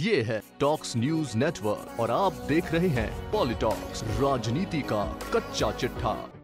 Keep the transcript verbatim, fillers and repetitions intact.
ये है talks news network और आप देख रहे हैं पॉलिटॉक्स, राजनीति का कच्चा चिट्ठा।